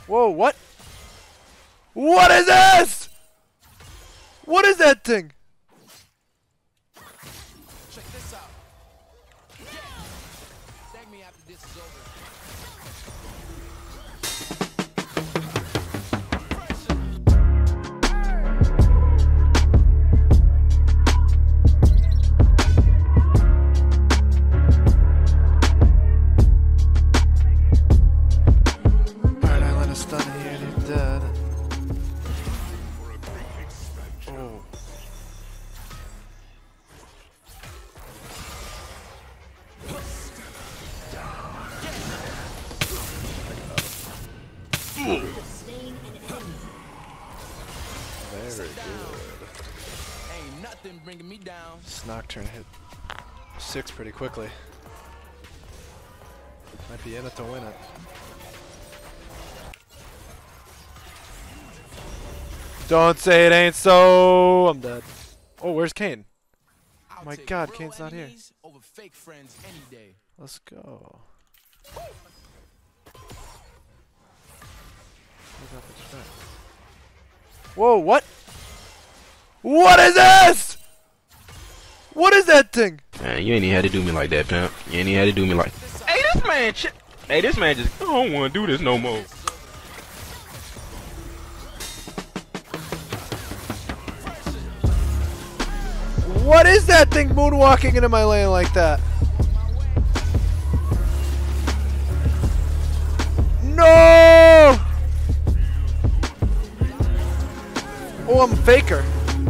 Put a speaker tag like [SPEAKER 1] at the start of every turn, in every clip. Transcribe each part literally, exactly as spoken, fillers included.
[SPEAKER 1] Whoa, what? What is this? What is that thing?
[SPEAKER 2] Check this out. Yeah. Thank me after this is over.
[SPEAKER 1] Alright, I let us stun here, they're dead. Oh. Very good.
[SPEAKER 2] Ain't nothing bringing me down.
[SPEAKER 1] This Nocturne hit six pretty quickly. Might be in it to win it. Don't say it ain't so. I'm dead. Oh, where's Kane?
[SPEAKER 2] I'll
[SPEAKER 1] My
[SPEAKER 2] take
[SPEAKER 1] God,
[SPEAKER 2] real
[SPEAKER 1] Kane's not here.
[SPEAKER 2] enemies over fake friends any day.
[SPEAKER 1] Let's go. Whoa, what? What is this? What is that thing?
[SPEAKER 3] Man, you ain't even had to do me like that, pimp. You ain't even had to do me like. Hey, this man, ch hey, this man just. I don't want to do this no more.
[SPEAKER 1] What is that thing moonwalking into my lane like that? No! Oh, I'm a faker.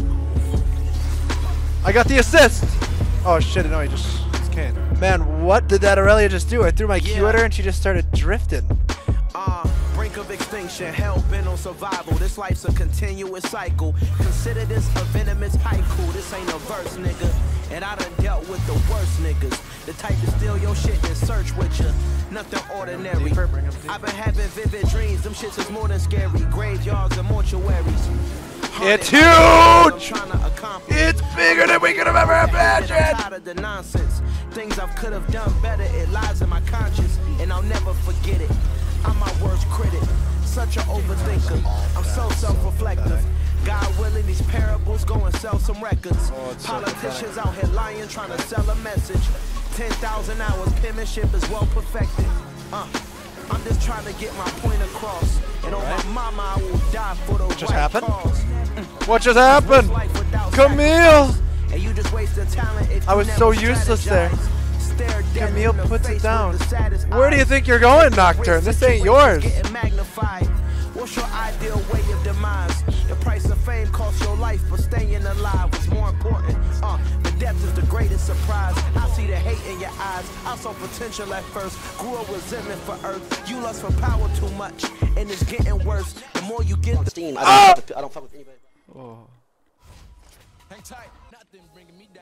[SPEAKER 1] I got the assist. Oh shit! No, he just, just can't. Man, what did that Aurelia just do? I threw my Q at her and she just started drifting.
[SPEAKER 4] Uh, brink of extinction, hell bent on survival. This life's a continuous cycle. Consider this a venomous haiku. This ain't a verse, nigga. And I done dealt with the worst niggas. The type to steal your shit and search with you. Nothing ordinary.
[SPEAKER 1] Deeper, bring him deeper.
[SPEAKER 4] I've been having vivid dreams. Them shits is more than scary. Graveyards and mortuaries.
[SPEAKER 1] It's
[SPEAKER 4] I'm
[SPEAKER 1] huge!
[SPEAKER 4] trying to accomplish.
[SPEAKER 1] It's bigger than we could have ever
[SPEAKER 4] I'm
[SPEAKER 1] imagined!
[SPEAKER 4] tired of the nonsense. Things I could have done better. It lies in my conscience, and I'll never forget it. I'm my worst critic. Such an overthinker. I'm so self-reflective. God willing, these parables go and sell some records.
[SPEAKER 1] Oh, it's so
[SPEAKER 4] Politicians
[SPEAKER 1] pathetic.
[SPEAKER 4] out here lying, trying to sell a message. ten thousand hours, penmanship is well perfected. Uh, I'm just trying to get my point across. And on
[SPEAKER 1] Alright.
[SPEAKER 4] my mama, I will die for the
[SPEAKER 1] What just
[SPEAKER 4] right
[SPEAKER 1] happened?
[SPEAKER 4] cause.
[SPEAKER 1] What just happened?
[SPEAKER 4] Life without
[SPEAKER 1] Camille!
[SPEAKER 4] sacrifice. And you just wasted talent if
[SPEAKER 1] I
[SPEAKER 4] you
[SPEAKER 1] was
[SPEAKER 4] never
[SPEAKER 1] so useless there.
[SPEAKER 4] strategize. Stare death
[SPEAKER 1] Camille
[SPEAKER 4] in the
[SPEAKER 1] puts it
[SPEAKER 4] face
[SPEAKER 1] down.
[SPEAKER 4] with the saddest
[SPEAKER 1] Where do you
[SPEAKER 4] eyes.
[SPEAKER 1] think you're going, Nocturne? This ain't yours.
[SPEAKER 4] Getting magnified. What's your ideal way of demise? The price of fame costs your life, but staying alive is more important. Uh, the depth is the greatest surprise. I see the hate in your eyes. I saw potential at first. Grew a resentment for earth. You lust for power too much, and it's getting worse. The more you get, the
[SPEAKER 5] Steam. I
[SPEAKER 1] Ah!
[SPEAKER 5] don't, fuck with, I don't fuck with anybody.
[SPEAKER 1] Oh.
[SPEAKER 2] Hang tight. Nothing bringing me down.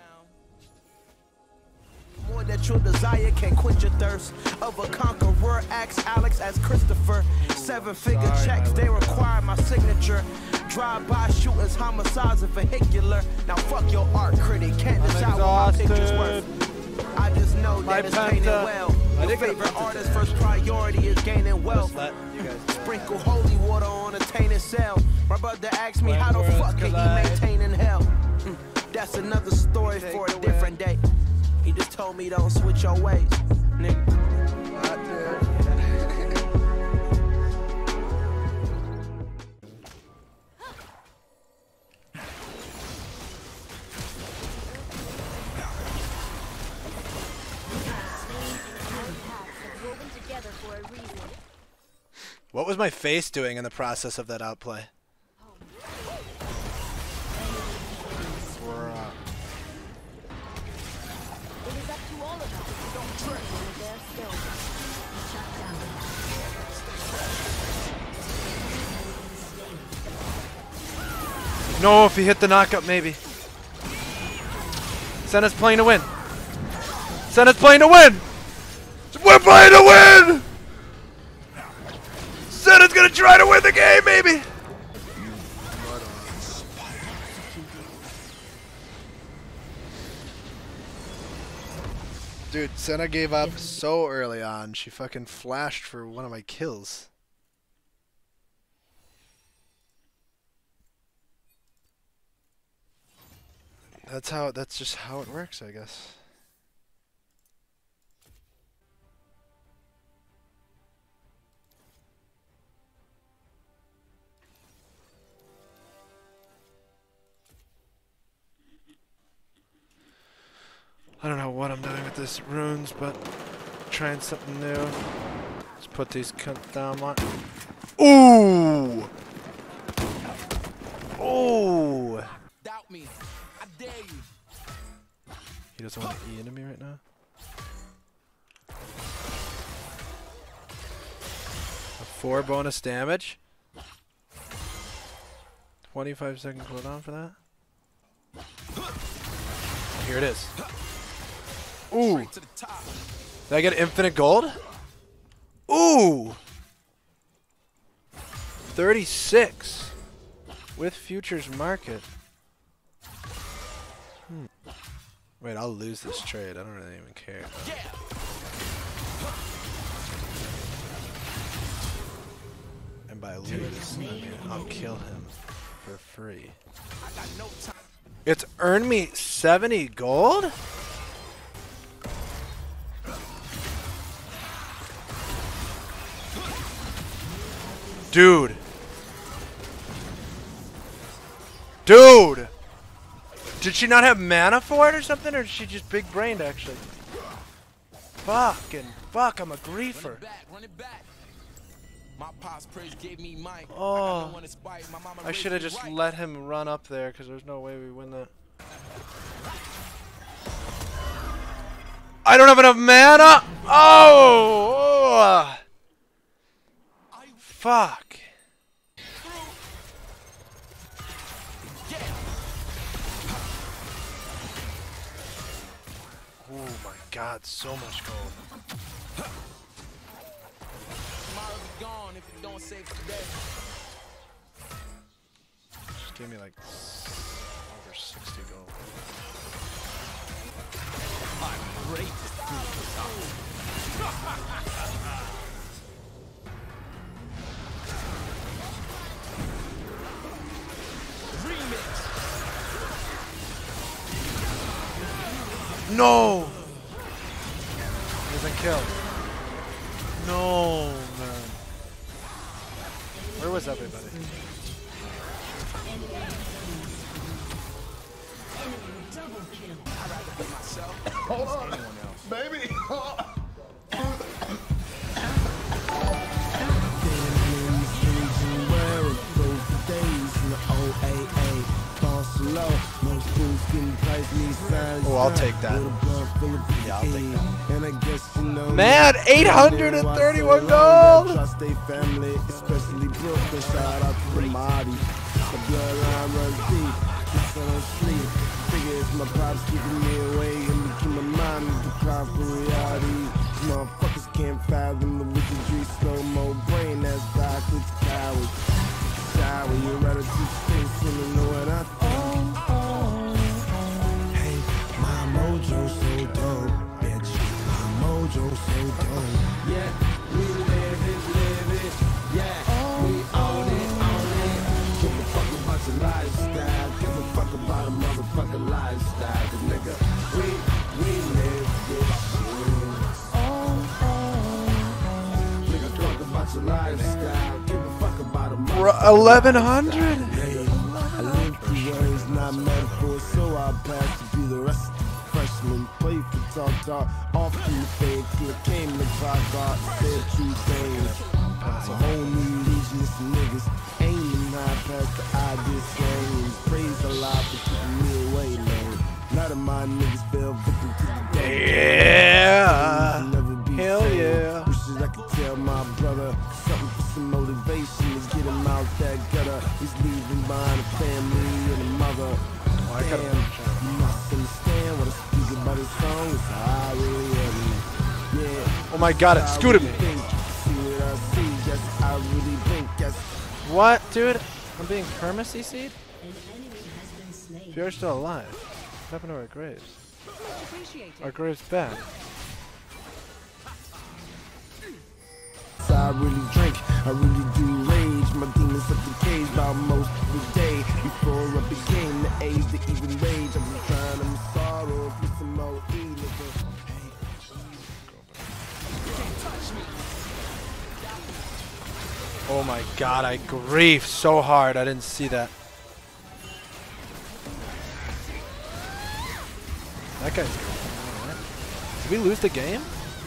[SPEAKER 4] more that your desire can quench your thirst. Of a conqueror, ask Alex as Christopher. Seven figure checks, they require my signature. Drive-by shootings, homicides, and vehicular. Now fuck your art critic, can't
[SPEAKER 1] I'm
[SPEAKER 4] decide what my picture's
[SPEAKER 1] exhausted.
[SPEAKER 4] worth. I just know
[SPEAKER 1] My
[SPEAKER 4] that it's painted
[SPEAKER 1] Penta.
[SPEAKER 4] well.
[SPEAKER 1] I
[SPEAKER 4] Your
[SPEAKER 1] did get a
[SPEAKER 4] favorite
[SPEAKER 1] Penta
[SPEAKER 4] artist's
[SPEAKER 1] today.
[SPEAKER 4] first priority is gaining wealth.
[SPEAKER 1] Just let you guys do it.
[SPEAKER 4] Sprinkle holy water on a tainted cell. My brother asked me
[SPEAKER 1] When
[SPEAKER 4] how the
[SPEAKER 1] worlds
[SPEAKER 4] fuck can
[SPEAKER 1] collide.
[SPEAKER 4] he maintain in hell? Mm, that's another story
[SPEAKER 1] Take
[SPEAKER 4] for a
[SPEAKER 1] the
[SPEAKER 4] different day. He just told me don't switch your ways, nigga.
[SPEAKER 1] What was my face doing in the process of that outplay? Bruh.
[SPEAKER 6] It is up to all of us. Don't trip on their skills. Shut down.
[SPEAKER 1] No, if he hit the knockup, maybe. Senna's playing to win. Senna's playing to win! We're playing to win! Senna's gonna try to win the game, maybe! Dude, Senna gave up so early on. She fucking flashed for one of my kills. That's how. That's just how it works, I guess. I don't know what I'm doing with this runes, but trying something new. Let's put these cunts down. One. Ooh! Ooh!
[SPEAKER 2] Doubt me. I dare you.
[SPEAKER 1] He doesn't want to E into me right now. A four bonus damage. twenty-five second cooldown for that. Here it is. Ooh!
[SPEAKER 2] Straight to the top.
[SPEAKER 1] Did I get infinite gold? Ooh! thirty-six with futures market. Hmm. Wait, I'll lose this trade. I don't really even care.
[SPEAKER 2] Yeah.
[SPEAKER 1] And by lose, I mean I'll kill him for free.
[SPEAKER 2] I got no time.
[SPEAKER 1] It's earned me seventy gold? Dude. Dude! Did she not have mana for it or something, or is she just big brained actually? Fucking fuck, I'm a
[SPEAKER 2] Run
[SPEAKER 1] griefer.
[SPEAKER 2] it back. Run it back. My pops praise gave me mine.
[SPEAKER 1] Oh.
[SPEAKER 2] I got no one to spite. My mama
[SPEAKER 1] I
[SPEAKER 2] raised
[SPEAKER 1] should have
[SPEAKER 2] me
[SPEAKER 1] just
[SPEAKER 2] right.
[SPEAKER 1] let him run up there because there's no way we win that. I don't have enough mana! Oh! Oh. Fuck. Oh my god, so much gold.
[SPEAKER 2] Tomorrow be gone if you don't save today.
[SPEAKER 1] Just give me like over sixty gold. No! He doesn't kill. No, man. Where was everybody?
[SPEAKER 5] Hold on, baby.
[SPEAKER 1] Oh, I'll take that. Yeah, I'll take that. Man, eight hundred thirty-one gold!
[SPEAKER 5] Trust a family, especially Brooklyn. Shout out to the Marty. The bloodline runs deep. Just on sleep. Figure it's my pops keeping me away and keep my mind to cry for reality. These motherfuckers can't fathom the wizardry. Slow-mo brain that's backwards cowards. Shower your relative face and you know what I think. Hey, my mojo so dope, bitch. My mojo so dope. Yeah, we live it, live it. Yeah, we own it, own it. Give a fuck about your lifestyle. Give a fuck about a motherfucking lifestyle. Cause nigga, we, we live this shit. Oh, oh. Nigga, talk about your lifestyle. Give a fuck about a motherfucking
[SPEAKER 1] eleven hundred?
[SPEAKER 5] I live through words, not metaphors, so I'll pass to be the rest of the freshmen. Play for talk talk, off in the fade, till it came to clock out, said true things. It's a whole new legion of some niggas, aiming high past the ideas saying. Praise a lot for keeping me away, man. None of my niggas fell victim to the day.
[SPEAKER 1] Yeah!
[SPEAKER 5] Never be
[SPEAKER 1] Hell
[SPEAKER 5] sane.
[SPEAKER 1] yeah.
[SPEAKER 5] Wishes I could tell my brother something for some motivation is get him out that gutter. He's leaving behind a family and a mother.
[SPEAKER 1] I
[SPEAKER 5] Damn,
[SPEAKER 1] could've-
[SPEAKER 5] you must understand what I speak about his song. It's how I really am. Yeah.
[SPEAKER 1] Oh my god, it scooted me.
[SPEAKER 5] Think, see what I see, yes, I really think, yes.
[SPEAKER 1] What, dude? I'm being perma C C'd? If you're still alive, what happened to our graves? Our graves back.
[SPEAKER 5] I really drink, I really do rage. My demons up the cage about most every day. Before I became the age to even rage, I was trying
[SPEAKER 1] Oh my god, I grief so hard. I didn't see that. That guy's griefing. Did we lose the game?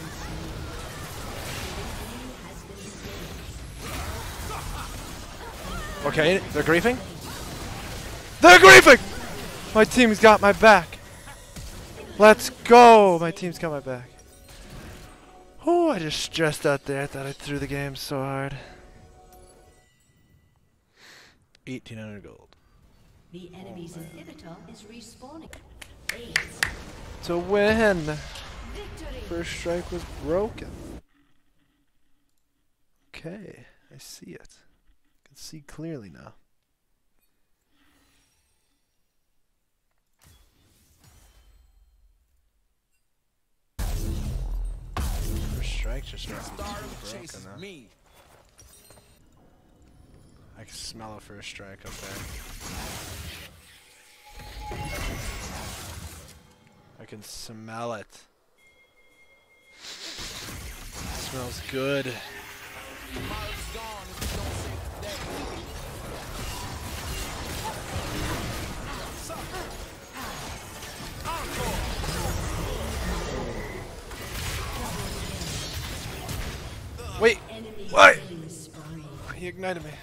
[SPEAKER 1] Okay, they're griefing. They're griefing! My team's got my back. Let's go! My team's got my back. Oh, I just stressed out there. I thought I threw the game so hard. eighteen hundred gold.
[SPEAKER 7] The enemy's inhibitor is respawning.
[SPEAKER 1] To win!
[SPEAKER 6] Victory.
[SPEAKER 1] First strike was broken. Okay, I see it. I can see clearly now. First strike just must be broken now.
[SPEAKER 2] Me.
[SPEAKER 1] I can smell a first strike up there. I can smell it. Smells good. Wait! Wait! He ignited me.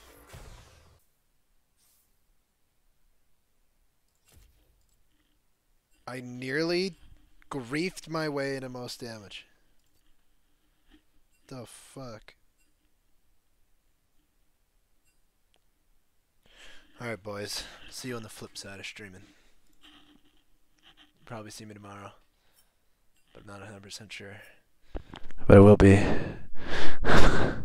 [SPEAKER 1] I nearly griefed my way into most damage. The fuck? Alright, boys. See you on the flip side of streaming. Probably see me tomorrow. But I'm not one hundred percent sure. But it will be.